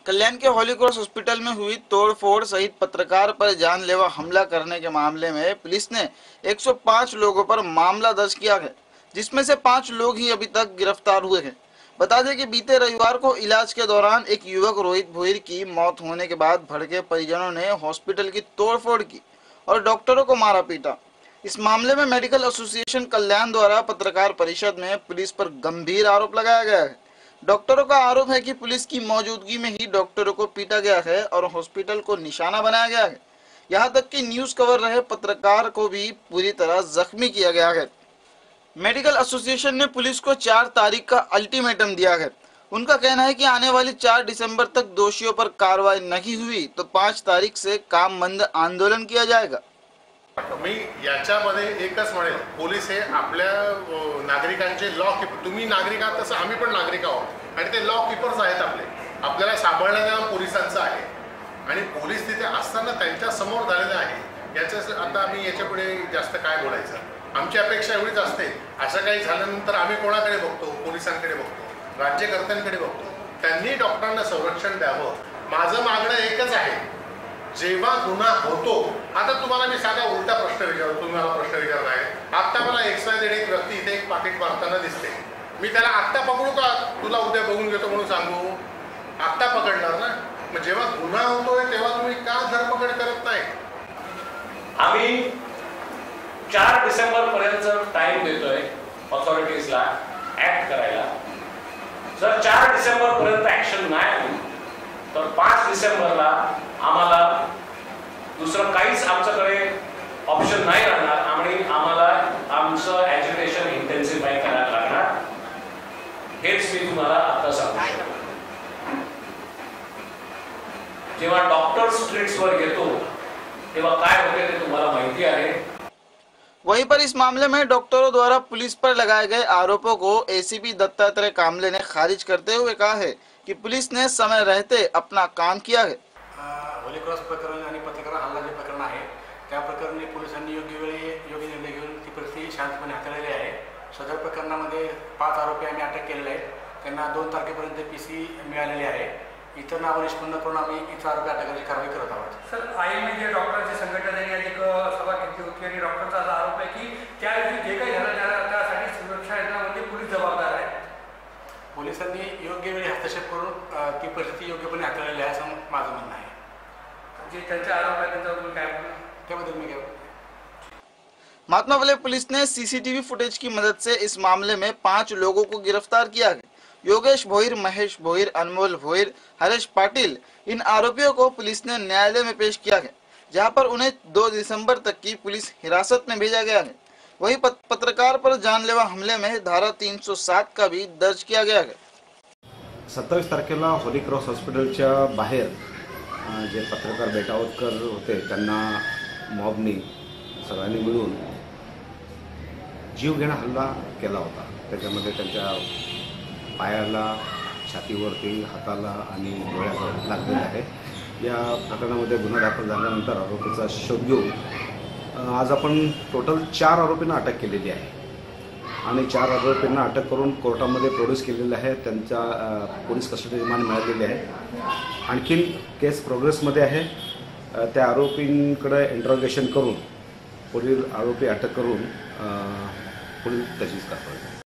कल्याण के हॉली cross hospital में हुई तोड़फोड़ सहित पत्रकार पर जानलेवा हमला करने के मामले में पुलिस ने 105 लोगों पर मामला दर्ज किया है, जिसमें से 5 लोग ही अभी तक गिरफ्तार हुए हैं। बता दें कि बीते रविवार को इलाज के दौरान एक युवक रोहित भोईर की मौत होने के बाद भड़के परिजनों ने हॉस्पिटल की तोड़फोड़ की और डॉक्टरों को मारा पीटा। इस मामले में मेडिकल एसोसिएशन कल्याण द्वारा पत्रकार परिषद में पुलिस पर गंभीर आरोप लगाया गया है। डॉक्टरों का आरोप है कि पुलिस की मौजूदगी में ही डॉक्टरों को पीटा गया है और हॉस्पिटल को निशाना बनाया गया है। यहां तक कि न्यूज कवर रहे पत्रकार को भी पूरी तरह जख्मी किया गया है। मेडिकल एसोसिएशन ने पुलिस को 4 तारीख का अल्टीमेटम दिया है। उनका कहना है कि आने वाली 4 दिसंबर तक दोषियों पर कार्रवाई नहीं हुई तो 5 तारीख से काम बंद आंदोलन किया जाएगा। मी याच्यामध्ये एकच म्हणेल, पोलीस हे आपल्या नागरिकांचे लॉ कीपर, तुम्ही नागरिक आहात तसं आम्ही पण नागरिक आहोत आणि ते लॉ कीपर्स आहेत आपल्याला सांभाळण्याचं काम पोलिसांचं आहे आणि पोलीस तिथे असताना त्यांच्या समोर झालेलं आहे। याचं आता आम्ही याच्यापुढे जास्त काय बोलायचं। आमची अपेक्षा एवढीच असते, असं काही झाल्यानंतर आम्ही कोणाकडे बघतो? पोलिसांकडे बघतो, राज्यकर्त्यांकडे बघतो। त्यांनी डॉक्टरांना संरक्षण द्यावं। माझं मागणं एकच आहे, जेव्हा गुन्हा होतो, आता तुम्हाला मी साधा उलटा प्रश्न विचारतो, तुम्ही मला प्रश्न विचारला आहे। आता मला एक व्यक्ती इथे एक पाकिट मारताना दिसते, मी त्याला आत्ता पकडू का तुला उद्या बघून घेतो म्हणून सांगू? आत्ता पकडणार ना? मग जेव्हा गुन्हा होतोय तेव्हा तुम्ही का धरपकड करत नाही? आम्ही 4 डिसेंबर पर्यंत टाइम देतोय ऑथॉरिटीजला ऍक्ट करायला। जर 4 डिसेंबर पर्यंत ऍक्शन नाही आली तर 5 डिसेंबरला आम्हाला दुसरं काहीच आमच्याकडे ऑप्शन नाही राहणार आणि आम्हाला आमचं ॲजिटेशन इंटेन्सिफाय करायला लागणार। हेच मी तुम्हाला आता सांगतो। जेव्हा डॉक्टर स्ट्रीट्सवर येतो तेव्हा काय होते ते तुम्हाला माहिती आहे। वहीं पर इस मामले में डॉक्टरों द्वारा पुलिस पर लगाए गए आरोपों को एसीपी दत्तात्रेय कामले ने खारिज करते हुए कहा है कि पुलिस ने समय रहते अपना काम किया है। हॉली क्रॉस प्रकरण आणि पत्रकार हल्ला जे प्रकरण आहे त्या प्रकरणी पोलिसांनी योग्य निर्णय घेऊन ती परिस्थिती शांतपणे हाताळलेली आहे। सदर प्रकरणामध्ये 5 आरोपी आम्ही अटक केलेले आहेत, त्यांना 2 तारखेपर्यंत पीसी मिळालेली आहे। इतर नावं निष्पन्न करून आम्ही इतर आरोपी अटकाची कारवाई करत आहोत। सर, आईएमए जे डॉक्टरची संघटनेने एक सभा घेतली होती आणि डॉक्टरचा असा आरोप आहे की त्या दिवशी जे काही झालं त्यासाठी सुरक्षा यंत्रणामध्ये पोलीस जबाबदार आहे। पोलिसांनी योग्य वेळी हस्तक्षेप करून ती परिस्थिती योग्यपणे हाताळलेली आहे असं माझं म्हणणं आहे। जे त्यांचे आरोप आहे त्यांच्यावर काय त्याबद्दल मी काय महात्मा फुले पुलिस ने सीसीटीवी फुटेज की मदद से इस मामले में 5 लोगों को गिरफ्तार किया है। योगेश भोईर, महेश भोईर, अनमोल भोईर, हरेश पाटिल, इन आरोपियों को पुलिस ने न्यायालय में पेश किया है, जहां पर उन्हें 2 दिसंबर तक की पुलिस हिरासत में भेजा गया है। वहीं पत्रकार पर जानलेवा हमले में धारा 307 का भी दर्ज किया गया है। 27 तारखेला हॉली क्रॉस हॉस्पिटलच्या बाहेर जे पत्रकार बेटावतकर होते त्यांना मॉबनी सर्वांनी मिळून जीवघेणा हल्ला केला होता। त्याच्यामध्ये त्यांच्या पायाला, छातीवरती, हाताला आणि डोळ्याला लागलेलं आहे। या प्रकरणामध्ये गुन्हा दाखल झाल्यानंतर आरोपीचा शोध घेऊन आज आपण टोटल 4 आरोपींना अटक केलेली आहे आणि 4 आरोपींना अटक करून कोर्टामध्ये प्रोड्यूस केलेले आहे। त्यांच्या पोलीस कस्टडी रिमांड मिळालेली आहे। आणखीन केस प्रोग्रेसमध्ये आहे। त्या आरोपींकडे इंट्रोगेशन करून पुढील आरोपी अटक करून पुढील तशीच कारवाई